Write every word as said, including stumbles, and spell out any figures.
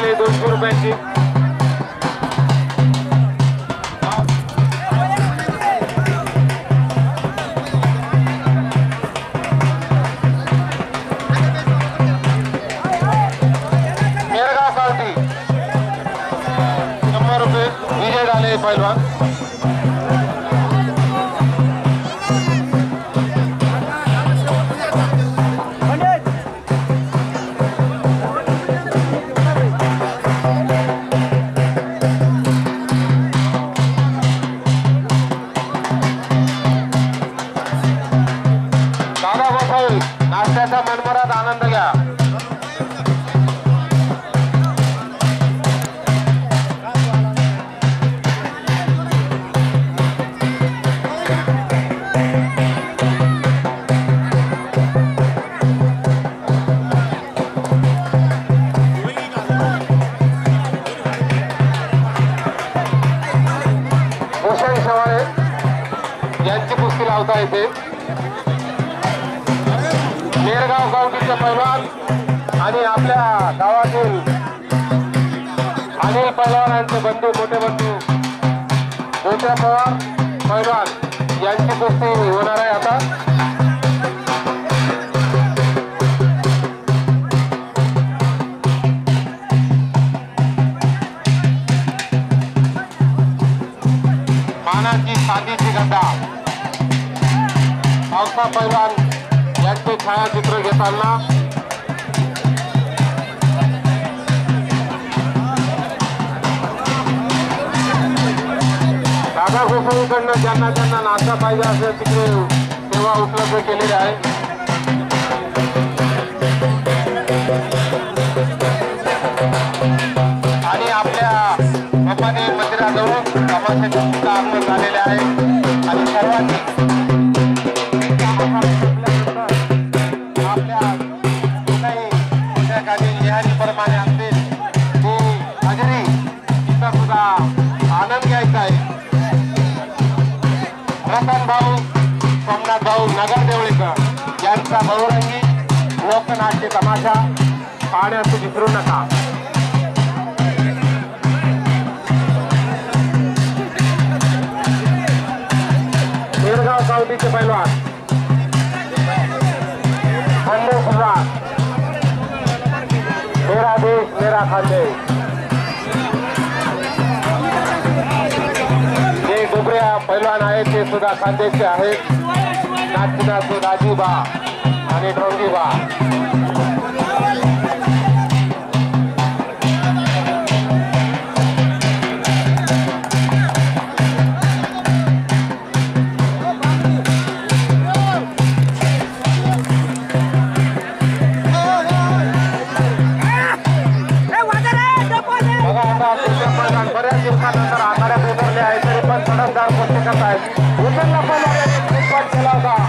आहे दोनशे रुपयांची. मेरगाव कावटी शंभर रुपये विजय झाले पैलवान. नाश्त्याचा मनमुराद आनंद घ्या. भूषण सवाळे यांची कुस्ती लावता येते. मेरगाव गावकीचे पैलवान आणि आपल्या गावातील अनिल पैलवानांचे बंधू मोठे बंधू मोठ्या पवार पैलवान यांची कुस्ती होणार आहे आता. मानाची साधीची गड्डा पावसा पैलवान यांचे छायाचित्र घेताना दादा गोसावीकडनं ज्यांना ज्यांना नाश्ता पाहिजे असेल तिकडे सेवा उपलब्ध केलेली आहे. आणि आपल्या अंबादेवी मंदिराजवळ तमाशाचे आगमन झालेले आहे. आणि सर्वांनी आपल्या काही लिहारीप्रमाणे असतील ती हजेरी तिचा सुद्धा आनंद घ्यायचा आहे. रतन भाऊ सोमनाथ भाऊ नगरदेवळेकर यांचा बहुरंगी लोकनाट्य तमाशा पाहण्यास विसरू नका. मेरगाव कावटीचे पैलवान मेरा देश मेरा खानदेश. जे डोबऱ्या पैलवान आहेत ते सुद्धा खानदेशचे आहेत. नाचनासू राजीबा आणि ढोंगीबा. बऱ्याच दिवसानंतर आघाड्यात उतरले आहे तरी पण सडकदार कुस्ती करतायत. उतरला पण केला होता.